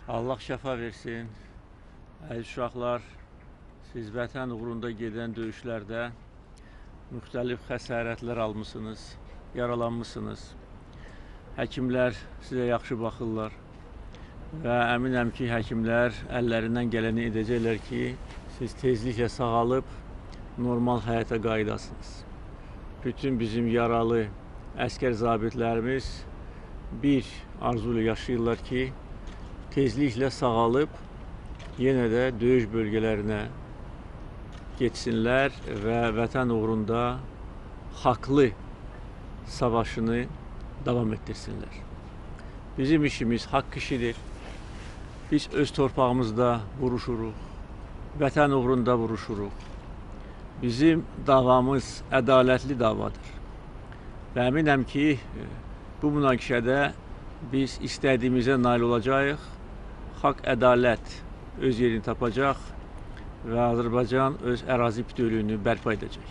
Allah şəfa versin. Əziz uşaqlar, siz vətən uğrunda gedən döyüşlərdə müxtəlif xəsarətlər almışsınız, yaralanmışsınız. Həkimlər sizə yaxşı baxırlar və əminəm ki, həkimlər əllərindən gələni edəcəklər ki, siz tezliklə sağalıb normal həyata qayıdasınız. Bütün bizim yaralı əskər zabitlərimiz bir arzu ilə yaşayırlar ki, tezliklə sağalıb yenə də döyüş bölgələrinə getsinlər və vətən uğrunda haqlı savaşını davam etdirsinlər. Bizim işimiz haqq işidir. Biz öz torpağımızda vuruşuruq, vətən uğrunda vuruşuruq. Bizim davamız ədalətli davadır. Və əminəm ki, bu münaqişədə biz istədiyimizə nail olacağıq. Haqq, ədalət öz yerini tapacaq və Azərbaycan öz ərazi bütövlüyünü bərpa edəcək.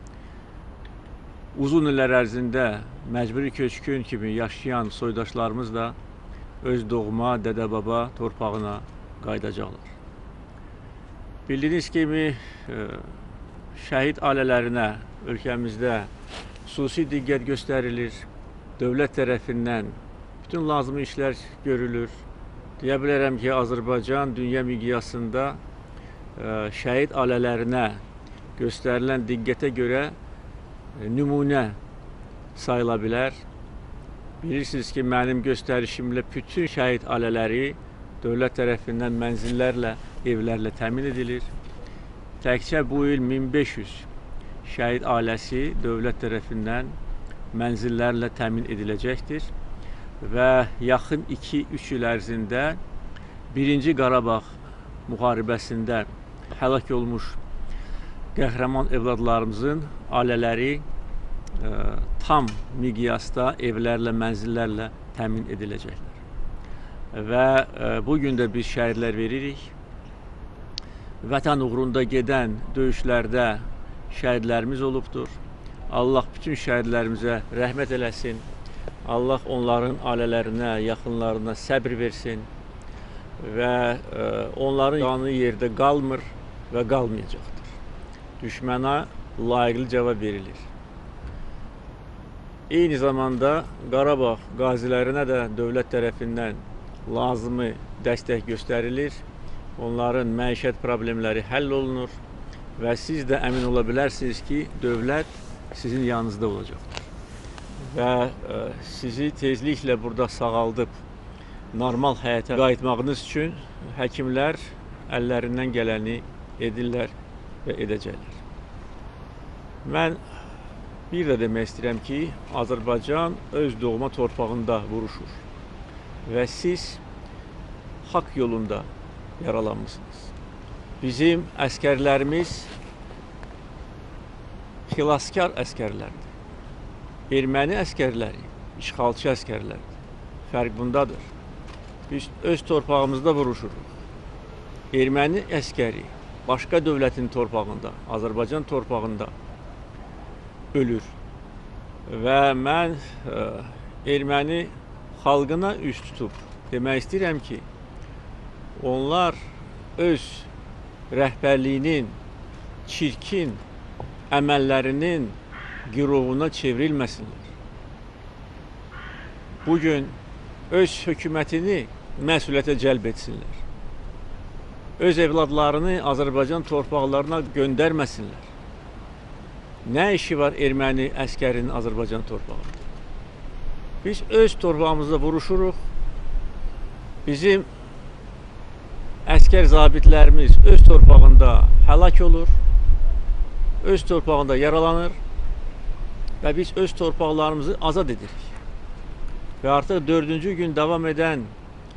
Uzun illər ərzində məcburi köçkün kimi yaşayan soydaşlarımız da öz doğma, dədə-baba torpağına qayıdacaqlar. Bildiyiniz kimi, şəhid ailələrinə ölkəmizdə xüsusi diqqət göstərilir, dövlət tərəfindən bütün lazımi işlər görülür. Deyə bilərəm ki, Azərbaycan dünya miqyasında şəhid ailələrinə göstərilən diqqətə görə nümunə sayıla bilər. Bilirsiniz ki, mənim göstərişimlə bütün şəhid ailələri dövlət tərəfindən mənzillərlə, evlərlə təmin edilir. Təkcə bu il 1500 şəhid ailəsi dövlət tərəfindən mənzillərlə təmin ediləcəkdir. Və yaxın 2-3 il ərzində 1-ci Qarabağ müharibəsində həlak olmuş qəhrəman evladlarımızın ailələri tam miqyasda evlərlə, mənzillərlə təmin ediləcəklər. Və bugün də biz şəhidlər veririk. Vətən uğrunda gedən döyüşlərdə şəhidlərimiz olubdur. Allah bütün şəhidlərimizə rəhmət eləsin. Allah onların ailələrinə, yaxınlarına səbr versin və onların canı yerdə qalmır və qalmayacaqdır. Düşmənə layiqli cavab verilir. Eyni zamanda Qarabağ qazilərinə də dövlət tərəfindən lazımi dəstək göstərilir. Onların məişət problemləri həll olunur və siz də əmin ola bilərsiniz ki, dövlət sizin yanınızda olacaqdır. Və sizi tezliklə burada sağaldıb normal həyata qayıtmağınız üçün həkimlər əllərindən gələni edirlər və edəcəklər. Mən bir də demək istəyirəm ki, Azərbaycan öz doğma torpağında vuruşur və siz haqq yolunda yaralanmışsınız. Bizim əskərlərimiz xilaskar əskərlərdir. Erməni əskərləri, işğalçı əskərlərdir. Fərq bundadır. Biz öz torpağımızda vuruşuruq. Erməni əskəri başqa dövlətin torpağında, Azərbaycan torpağında ölür. Və mən erməni xalqına üz tutub demək istəyirəm ki, onlar öz rəhbərliyinin çirkin əməllərinin girovuna çevrilməsinlər. Bugün öz hökumətini məsuliyyətə cəlb etsinlər. Öz evladlarını Azərbaycan torpaqlarına göndərməsinlər. Nə işi var erməni əskərinin Azərbaycan torpağında? Biz öz torpağımızda vuruşuruq. Bizim əskər zabitlərimiz öz torpağında həlak olur, öz torpağında yaralanır və biz öz torpaqlarımızı azad edirik. Və artıq 4-cü gün davam edən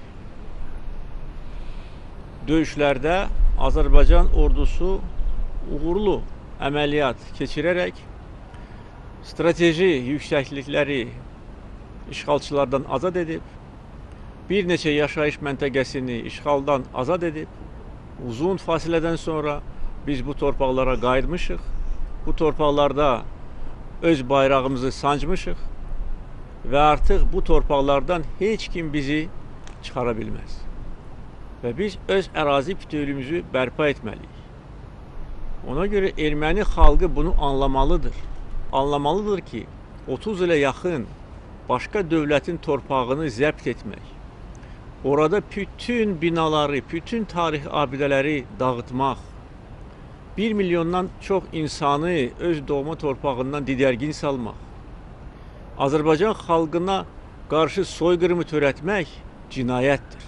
döyüşlərdə Azərbaycan ordusu uğurlu əməliyyat keçirərək strateji yüksəklikləri işğalçılardan azad edib, bir neçə yaşayış məntəqəsini işğaldan azad edib, uzun fasilədən sonra biz bu torpaqlara qayıtmışıq. Bu torpaqlarda öz bayrağımızı sancmışıq və artıq bu torpaqlardan heç kim bizi çıxara bilməz. və biz öz ərazi bütövlüyümüzü bərpa etməliyik. Ona görə erməni xalqı bunu anlamalıdır. Anlamalıdır ki, 30 ilə yaxın başqa dövlətin torpağını zəbt etmək, orada bütün binaları, bütün tarixi abidələri dağıtmaq, 1 milyondan çox insanı öz doğma torpağından didərgin salmaq, Azərbaycan xalqına qarşı soyqırımı törətmək cinayətdir.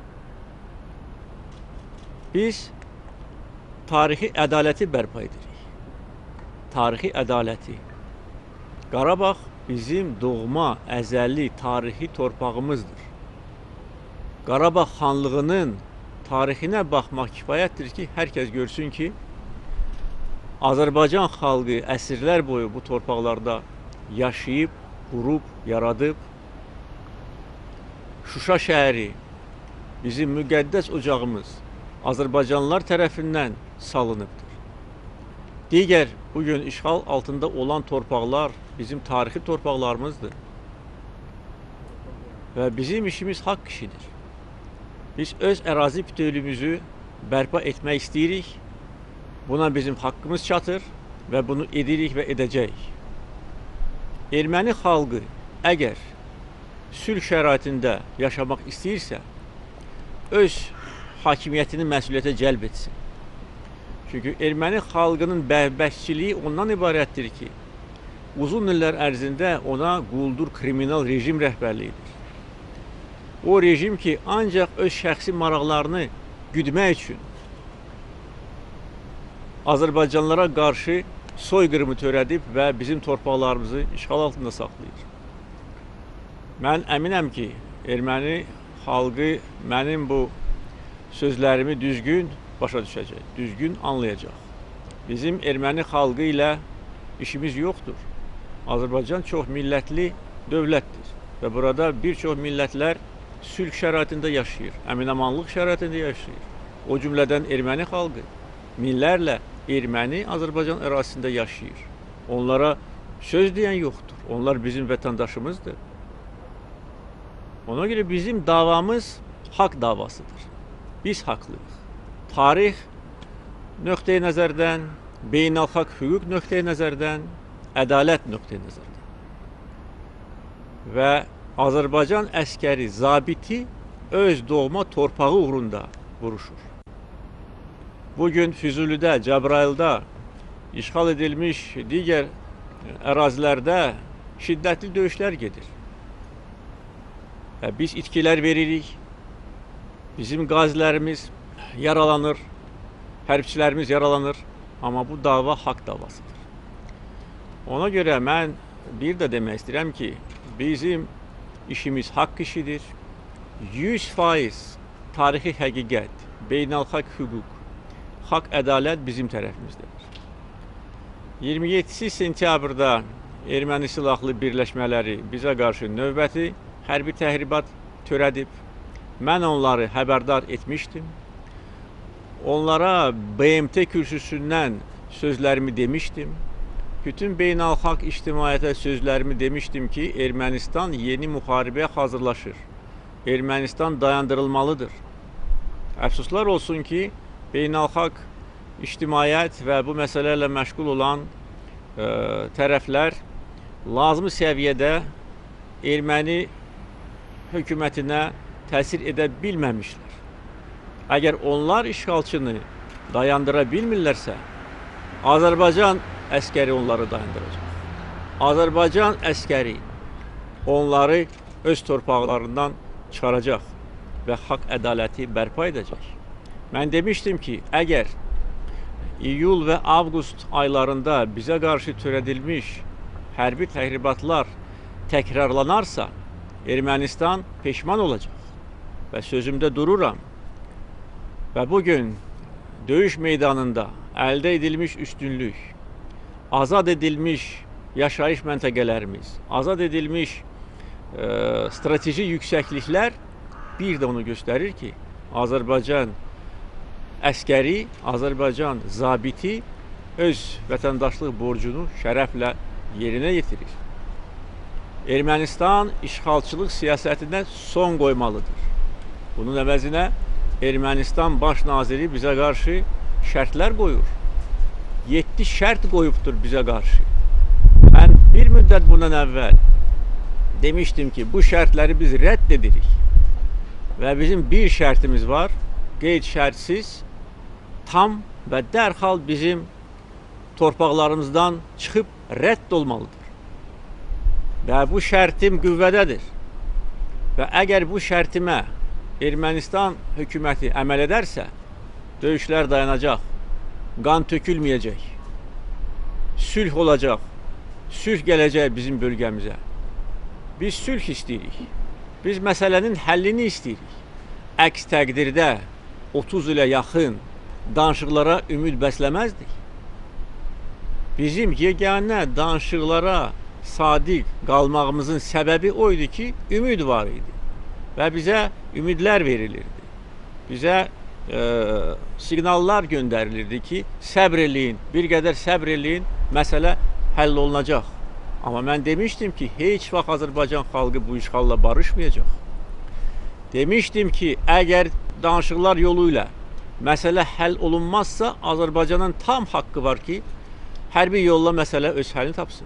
Biz tarixi ədaləti bərpa edirik. Tarixi ədaləti. Qarabağ bizim doğma, əzəli, tarixi torpağımızdır. Qarabağ xanlığının tarixinə baxmaq kifayətdir ki, hər kəs görsün ki, Azərbaycan xalqı əsrlər boyu bu torpaqlarda yaşayıb, qurub, yaradıb. Şuşa şəhəri, bizim müqəddəs ocağımız Azərbaycanlılar tərəfindən salınıbdır. Digər bugün işğal altında olan torpaqlar bizim tarixi torpaqlarımızdır. Və bizim işimiz haqq işidir. Biz öz ərazi bütövlüyümüzü bərpa etmək istəyirik. Buna bizim haqqımız çatır və bunu edirik və edəcəyik. Erməni xalqı əgər sülh şəraitində yaşamaq istəyirsə, öz hakimiyyətini məsuliyyətə cəlb etsin. Çünki erməni xalqının bəhbəsçiliyi ondan ibarətdir ki, uzun illər ərzində ona quldur kriminal rejim rəhbərliyidir. O rejim ki, ancaq öz şəxsi maraqlarını güdmək üçün Azərbaycanlılara qarşı soyqırımı törədib və bizim torpaqlarımızı işğal altında saxlayır. Mən əminəm ki, erməni xalqı mənim bu sözlərimi düzgün başa düşəcək, düzgün anlayacaq. Bizim erməni xalqı ilə işimiz yoxdur. Azərbaycan çox millətli dövlətdir və burada bir çox millətlər sülh şəraitində yaşayır, əminamanlıq şəraitində yaşayır. O cümlədən erməni xalqı minlərlə erməni Azərbaycan ərazisində yaşayır. Onlara söz deyən yoxdur. Onlar bizim vətəndaşımızdır. Ona görə bizim davamız haqq davasıdır. Biz haqlıyıq. Tarix nöqteyi nəzərdən, beynəlxalq hüquq nöqteyi nəzərdən, ədalət nöqteyi nəzərdən. Və Azərbaycan əskəri, zabiti öz doğma torpağı uğrunda vuruşur. Bugün Füzulidə, Cəbrayılda işğal edilmiş digər ərazilərdə şiddətli döyüşlər gedir. Və biz itkilər veririk, bizim qazilərimiz yaralanır, hərbçilərimiz yaralanır, amma bu dava haqq davasıdır. Ona görə mən bir də demək istəyirəm ki, bizim işimiz haqq işidir, 100% tarixi həqiqət, beynəlxalq hüquq, haqq ədalət bizim tərəfimizdədir. 27 sentyabrda erməni silahlı birləşmələri bizə qarşı növbəti hərbi təhribat törədib. Mən onları xəbərdar etmişdim. Onlara BMT kürsüsündən sözlərimi demişdim. Bütün beynəlxalq ictimaiyyətə sözlərimi demişdim ki, Ermənistan yeni müharibəyə hazırlaşır. Ermənistan dayandırılmalıdır. Əfsuslar olsun ki, beynəlxalq ictimaiyyət və bu məsələlərlə məşğul olan tərəflər lazımi səviyyədə erməni hökumətinə təsir edə bilməmişlər. Əgər onlar işğalçını dayandıra bilmirlərsə, Azərbaycan əskəri onları dayandıracaq. Azərbaycan əskəri onları öz torpaqlarından çıxaracaq və haqq ədaləti bərpa edəcək. Mən demişdim ki, əgər iyul və avqust aylarında bizə qarşı törədilmiş hərbi təhribatlar təkrarlanarsa, Ermənistan peşman olacaq və sözümdə dururam. Və bugün döyüş meydanında əldə edilmiş üstünlük, azad edilmiş yaşayış məntəqələrimiz, azad edilmiş strateji yüksəkliklər bir də onu göstərir ki, Azərbaycan əskəri, Azərbaycan zabiti öz vətəndaşlıq borcunu şərəflə yerinə yetirir. Ermənistan işğalçılıq siyasətinə son qoymalıdır. Bunun əvəzinə Ermənistan baş naziri bizə qarşı şərtlər qoyur. 7 şərt qoyubdur bizə qarşı. Mən bir müddət bundan əvvəl demişdim ki, bu şərtləri biz rədd edirik. Və bizim bir şərtimiz var, qeyd şərtsiz, tam və dərhal bizim torpaqlarımızdan çıxıb rədd olmalıdır. Və bu şərtim qüvvədədir. Və əgər bu şərtimə Ermənistan hökuməti əməl edərsə, döyüşlər dayanacaq, qan tökülməyəcək, sülh olacaq, sülh gələcək bizim bölgəmizə. Biz sülh istəyirik, biz məsələnin həllini istəyirik. Əks təqdirdə 30 ilə yaxın danışıqlara ümid bəsləməzdik. Bizim yeganə danışıqlara sadiq qalmağımızın səbəbi o idi ki, ümid var idi və bizə ümidlər verilirdi. Bizə siqnallar göndərilirdi ki, səbr eləyin, bir qədər səbr eləyin, məsələ həll olunacaq. Amma mən demişdim ki, heç vaxt Azərbaycan xalqı bu işğalla barışmayacaq. Demişdim ki, əgər danışıqlar yolu ilə məsələ həll olunmazsa, Azərbaycanın tam haqqı var ki, hərbi yolla məsələ öz həllini tapsın.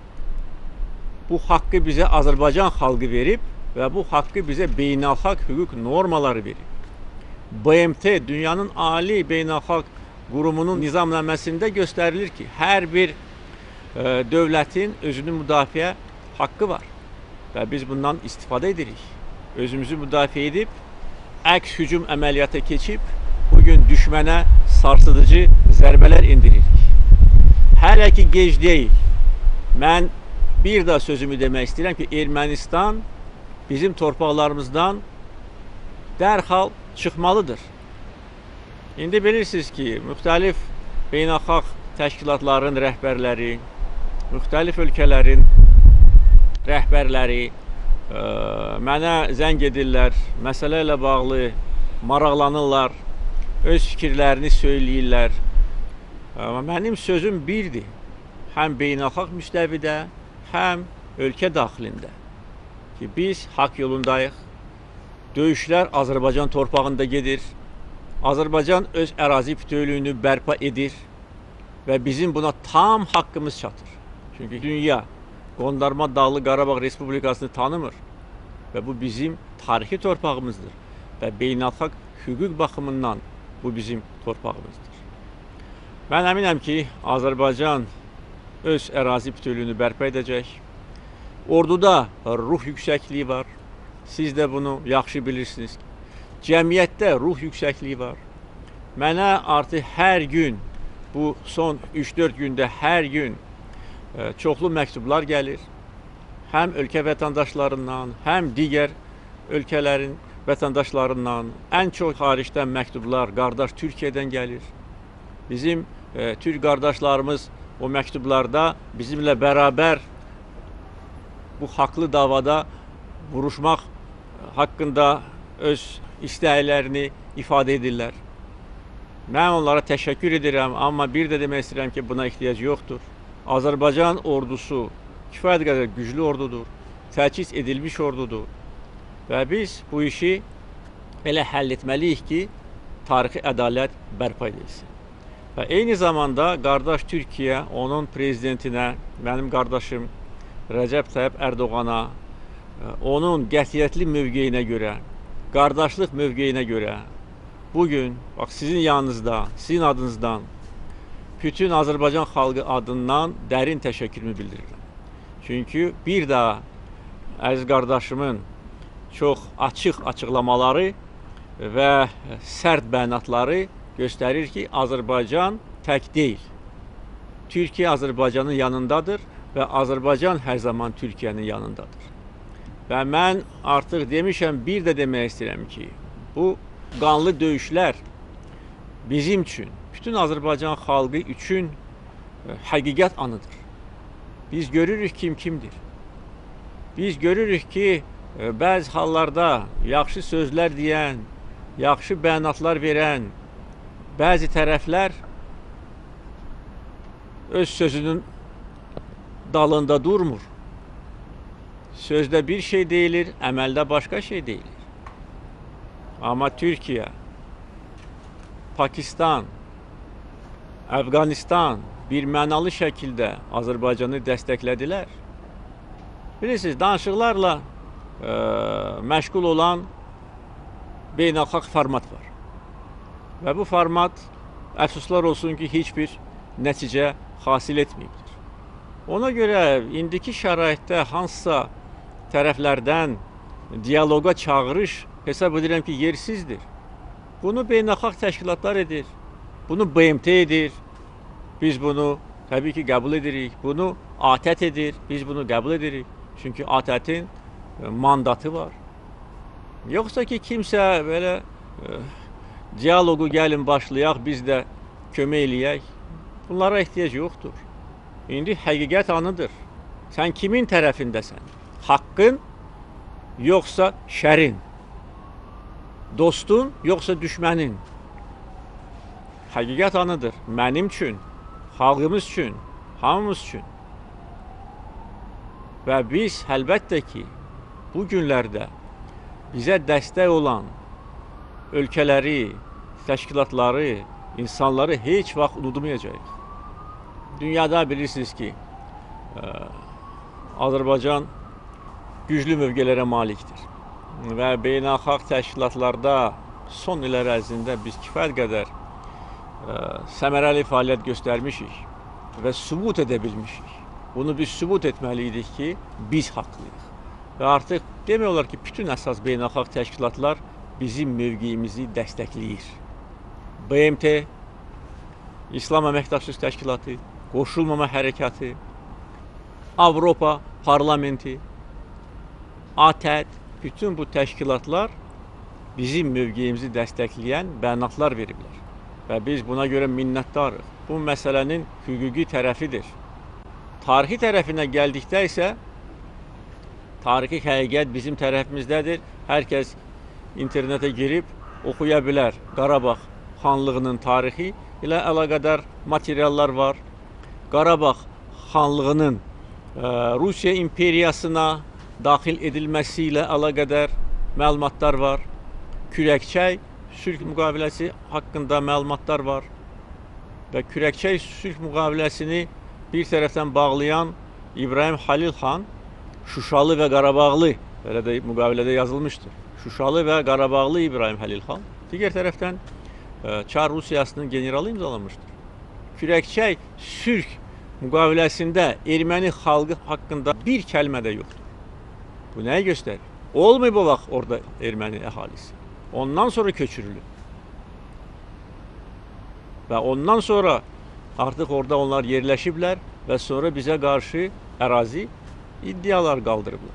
Bu haqqı bizə Azərbaycan xalqı verib və bu haqqı bizə beynəlxalq hüquq normaları verib. BMT, dünyanın ali beynəlxalq qurumunun nizamnaməsində göstərilir ki, hər bir dövlətin özünü müdafiə haqqı var və biz bundan istifadə edirik. Özümüzü müdafiə edib, əks hücum əməliyyata keçib, bugün düşmənə sarsıdıcı zərbələr indiririk. Hələ ki gec deyil. Mən bir daha sözümü demək istəyirəm ki, Ermənistan bizim torpaqlarımızdan dərhal çıxmalıdır. İndi bilirsiniz ki, müxtəlif beynəlxalq təşkilatların rəhbərləri, müxtəlif ölkələrin rəhbərləri mənə zəng edirlər, məsələ ilə bağlı maraqlanırlar, öz fikirlərini söyləyirlər. Mənim sözüm birdir, həm beynəlxalq müstəvidə, həm ölkə daxilində ki, biz haqq yolundayıq, döyüşlər Azərbaycan torpağında gedir, Azərbaycan öz ərazi bütövlüyünü bərpa edir və bizim buna tam haqqımız çatır. Çünki dünya Qondarma Dağlı Qarabağ Respublikasını tanımır və bu bizim tarixi torpağımızdır və beynəlxalq hüquq baxımından bu bizim torpağımızdır. Mən əminəm ki, Azərbaycan öz ərazi bütövlüyünü bərpa edəcək. Orduda ruh yüksəkliyi var. Siz də bunu yaxşı bilirsiniz. Cəmiyyətdə ruh yüksəkliyi var. Mənə artıq hər gün, bu son 3-4 gündə hər gün çoxlu məktublar gəlir. Həm ölkə vətəndaşlarından, həm digər ölkələrin vətəndaşlarından. Ən çox xaricdən məktublar qardaş Türkiyədən gəlir. Bizim Türk qardaşlarımız o məktublarda bizimlə bərabər bu haqlı davada vuruşmaq haqqında öz istəklərini ifadə edirlər. Mən onlara təşəkkür edirəm, amma bir də demək istəyirəm ki, buna ehtiyac yoxdur. Azərbaycan ordusu kifayət qədər güclü ordudur, təchiz edilmiş ordudur və biz bu işi elə həll etməliyik ki, tarixi ədalət bərpa edilsin. Və eyni zamanda qardaş Türkiyə, onun prezidentinə, mənim qardaşım Rəcəb Tayyip Ərdoğana, onun qətiyyətli mövqeyinə görə, qardaşlıq mövqeyinə görə bugün bax, sizin yanınızda, sizin adınızdan, bütün Azərbaycan xalqı adından dərin təşəkkürümü bildirirəm. Çünki bir daha əziz qardaşımın çox açıq açıqlamaları və sərt bəyanatları göstərir ki, Azərbaycan tək deyil. Türkiyə Azərbaycanın yanındadır və Azərbaycan hər zaman Türkiyənin yanındadır. Və mən artıq demişəm, bir də demək istəyirəm ki, bu qanlı döyüşlər bizim üçün, bütün Azərbaycan xalqı üçün həqiqət anıdır. Biz görürük kim kimdir. Biz görürük ki, bəzi hallarda yaxşı sözlər deyən, yaxşı bəyanatlar verən bəzi tərəflər öz sözünün dalında durmur. Sözdə bir şey deyilir, əməldə başqa şey deyilir. Amma Türkiyə Pakistan, Əfqanistan bir mənalı şəkildə Azərbaycanı dəstəklədilər. Bilirsiniz, danışıqlarla məşğul olan beynəlxalq format var. Və bu format, əfsuslar olsun ki, heç bir nəticə hasil etməyibdir. Ona görə indiki şəraitdə hansısa tərəflərdən diyaloqa çağırış hesab edirəm ki, yersizdir. Bunu beynəlxalq təşkilatlar edir. Bunu BMT edir. Biz bunu təbii ki, qəbul edirik. Bunu ATƏT edir. Biz bunu qəbul edirik. Çünki ATƏT-in mandatı var. Yoxsa ki, kimsə belə diyaloqu gəlin başlayaq, biz də kömək eləyək. Bunlara ehtiyac yoxdur. İndi həqiqət anıdır. Sən kimin tərəfindəsən? Haqqın, yoxsa şərin? Dostun, yoxsa düşmənin? Həqiqət anıdır. Mənim üçün, xalqımız üçün, hamımız üçün. Və biz əlbəttə ki, bu günlərdə bizə dəstək olan ölkələri, təşkilatları, insanları heç vaxt unutmayacağıq. Dünyada bilirsiniz ki, Azərbaycan güclü mövqelərə malikdir. Və beynəlxalq təşkilatlarda son illər ərzində biz kifayət qədər səmərəli fəaliyyət göstərmişik və sübut edə bilmişik. Bunu biz sübut etməliydik ki, biz haqlıyıq. Və artıq demək olar ki, bütün əsas beynəlxalq təşkilatlar bizim mövqeyimizi dəstəkləyir. BMT, İslam Əməkdaşlıq Təşkilatı, Qoşulmama Hərəkatı, Avropa Parlamenti, ATƏT, bütün bu təşkilatlar bizim mövqeyimizi dəstəkləyən bəyanatlar veriblər. Və biz buna görə minnətdarıq. Bu məsələnin hüquqi tərəfidir. Tarixi tərəfinə gəldikdə isə, tarixi həqiqət bizim tərəfimizdədir. Hər kəs internetə girib oxuya bilər. Qarabağ xanlığının tarixi ilə əlaqədar materiallar var. Qarabağ xanlığının Rusiya imperiyasına daxil edilməsi ilə əlaqədar məlumatlar var. Kürəkçay sülh müqaviləsi haqqında məlumatlar var. Və Kürəkçay sülh müqaviləsini bir tərəfdən bağlayan İbrahim Xəlil xan Şuşalı və Qarabağlı, belə də müqavilədə yazılmışdır. Şuşalı və Qarabağlı İbrahim Xəlil xan. Digər tərəfdən Çar Rusiyasının generalı imzalamışdır. Kürəkçay sülh müqaviləsində erməni xalqı haqqında bir kəlmə də yoxdur. Bu nəyi göstərir? Olmayıb o vaxt orada erməni əhalisi. Ondan sonra köçürülür. Və ondan sonra artıq orada onlar yerləşiblər və sonra bizə qarşı ərazi iddialar qaldırıblar.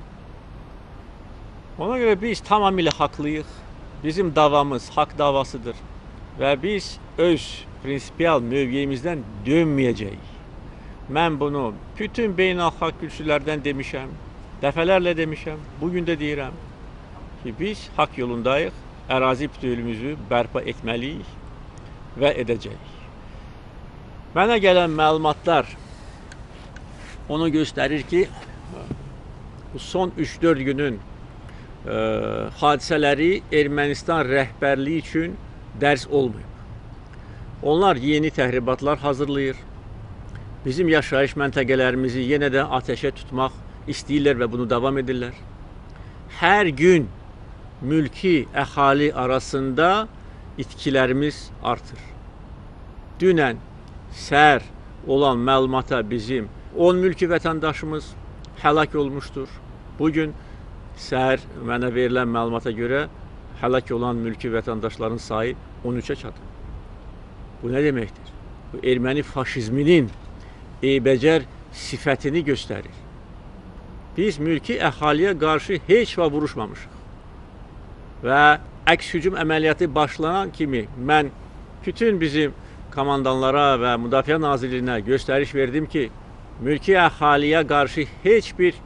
Ona görə biz tamamilə haqlıyıq. Bizim davamız haqq davasıdır. Və biz öz prinsipial mövqeyimizdən dönməyəcəyik. Mən bunu bütün beynəlxalq kürsülərdən demişəm, dəfələrlə demişəm, bugün də deyirəm ki, biz haqq yolundayıq, ərazi bütövlüyümüzü bərpa etməliyik və edəcəyik. Mənə gələn məlumatlar onu göstərir ki, bu son 3-4 günün hadisələri Ermənistan rəhbərliyi üçün dərs olmayıb. Onlar yeni təhribatlar hazırlayır. Bizim yaşayış məntəqələrimizi yenə də ateşə tutmaq istəyirlər və bunu davam edirlər. Hər gün mülki əhali arasında itkilərimiz artır. Dünən səhər olan məlumata bizim 10 mülki vətəndaşımız həlak olmuşdur. Bugün səhər mənə verilən məlumata görə həlak olan mülki vətəndaşların sayı 13-ə çatır. Bu nə deməkdir? Bu erməni faşizminin eybəcər sifətini göstərir. Biz mülki əhaliyə qarşı heç vaxt vuruşmamışıq. Və əks hücum əməliyyatı başlanan kimi mən bütün bizim komandanlara və Müdafiə Nazirliyinə göstəriş verdim ki, mülki əhaliyə qarşı heç bir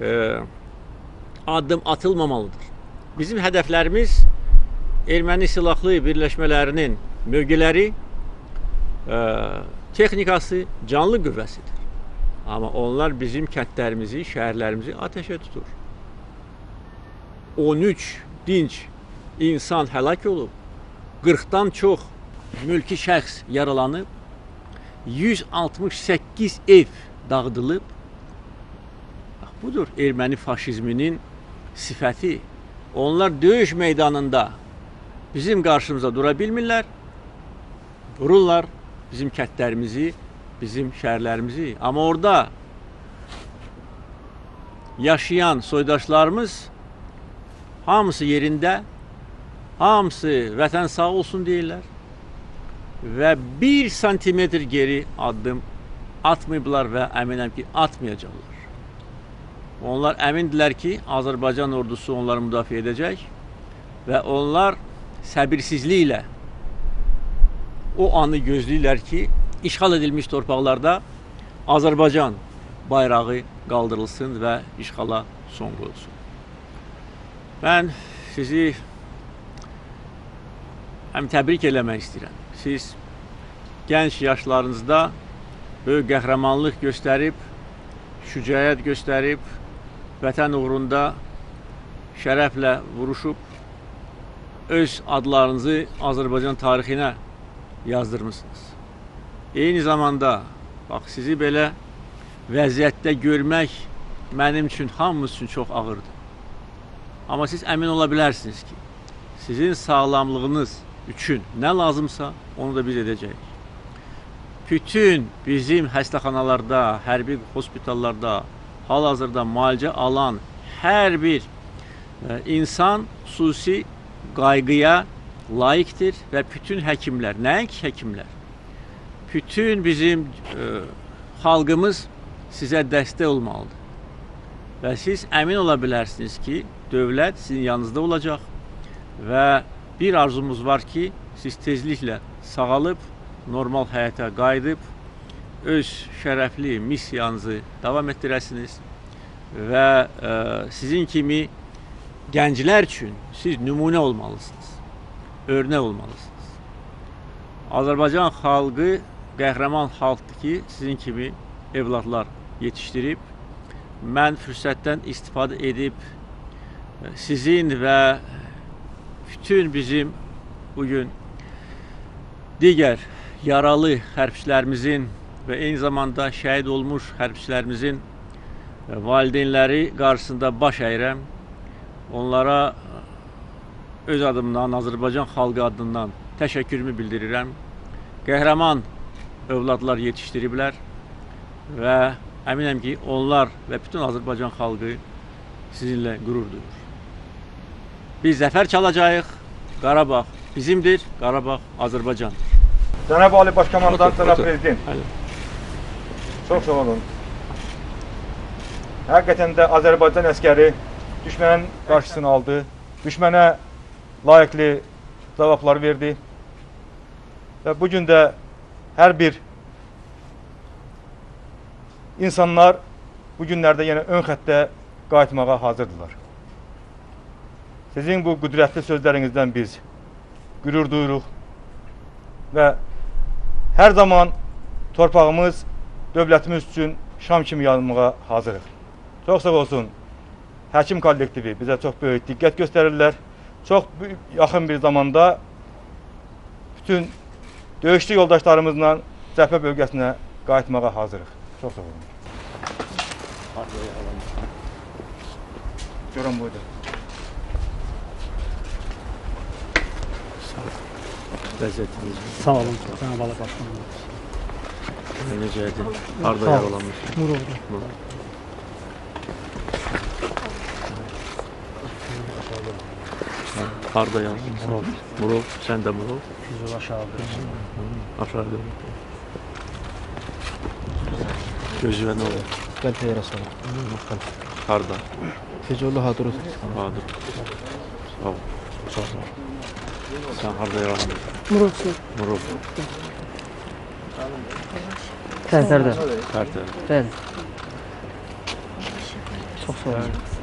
addım atılmamalıdır. Bizim hədəflərimiz erməni silahlı birləşmələrinin mövqeləri, texnikası, canlı qüvvəsidir. Amma onlar bizim kəndlərimizi, şəhərlərimizi ateşə tutur. 13 dinc insan həlak olub, 40-dan çox mülki şəxs yaralanıb, 168 ev dağıdılıb. Budur erməni faşizminin sifəti. Onlar döyüş meydanında bizim qarşımıza dura bilmirlər, vururlar bizim kətlərimizi, bizim şəhərlərimizi. Amma orada yaşayan soydaşlarımız hamısı yerində, hamısı vətən sağ olsun deyirlər və 1 santimetr geri addım atmayıblar və əminəm ki, atmayacaqlar. Onlar əmindirlər ki, Azərbaycan ordusu onları müdafiə edəcək və onlar səbirsizliklə o anı gözləyirlər ki, işğal edilmiş torpaqlarda Azərbaycan bayrağı qaldırılsın və işğala son qoyulsun. Mən sizi həm təbrik eləmək istəyirəm. Siz gənc yaşlarınızda böyük qəhrəmanlıq göstərib, şücaət göstərib, vətən uğrunda şərəflə vuruşub, öz adlarınızı Azərbaycan tarixinə yazdırmışsınız. Eyni zamanda, bax, sizi belə vəziyyətdə görmək mənim üçün, hamımız üçün çox ağırdır. Amma siz əmin ola bilərsiniz ki, sizin sağlamlığınız üçün nə lazımsa, onu da biz edəcəyik. Bütün bizim xəstəxanalarda, hərbi hospitallarda, hal-hazırda müalicə alan hər bir insan xüsusi qayğıya layiqdir və bütün həkimlər, nəinki həkimlər, bütün bizim xalqımız sizə dəstək olmalıdır. Və siz əmin ola bilərsiniz ki, dövlət sizin yanınızda olacaq və bir arzumuz var ki, siz tezliklə sağalıb, normal həyata qayıdıb, öz şərəfli missiyanızı davam etdirəsiniz və sizin kimi gənclər üçün siz nümunə olmalısınız, örnək olmalısınız. Azərbaycan xalqı qəhrəman xalqdır ki, sizin kimi evladlar yetişdirib. Mən fürsətdən istifadə edib sizin və bütün bizim bugün digər yaralı hərbçilərimizin və eyni zamanda şəhid olmuş hərbçilərimizin valideynləri qarşısında baş əyirəm. Onlara öz adımdan, Azərbaycan xalqı adından təşəkkürümü bildirirəm. Qəhrəman övladlar yetişdiriblər və əminəm ki, onlar və bütün Azərbaycan xalqı sizinlə qürur duyur. Biz zəfər çalacağıq. Qarabağ bizimdir, Qarabağ Azərbaycandır. Cənab Ali Başkomandan, Cənab Prezident. Çox sağ olun. Həqiqətən də Azərbaycan əskəri düşmənin qarşısını aldı. Düşmənə layiqli cavablar verdi. Və bugün də hər bir insanlar bu günlərdə yenə ön xəttə qayıtmağa hazırdırlar. Sizin bu qüdrətli sözlərinizdən biz qürur duyuruq və hər zaman torpağımız, dövlətimiz üçün şam kimi yanmağa hazırıq. Çox sağ olsun, həkim kollektivi bizə çox böyük diqqət göstərirlər. Çox yaxın bir zamanda bütün döyüşçü yoldaşlarımızla cəbhə bölgəsinə qayıtmağa hazırıq. Çox sağ olun. Görün buydu. Vəziyyətiniz. Sağ olun, Cənab Ali Başkanım. Necədir? Harada yaralanmış? Murovda. Harada yaralanmış? Murov, sən də Murov? Güzül aşağıda. Aşağıda. Gözüvə nə olur? Qəlpə yarası var. Harada? Fecolu Hadrut. Hadır. Sağ ol. Sağ ol. Sən harada yaralanmışsın? Murovsu. Murov. Tərtərdə. Tərtər. Bəli. Çox sağ olun.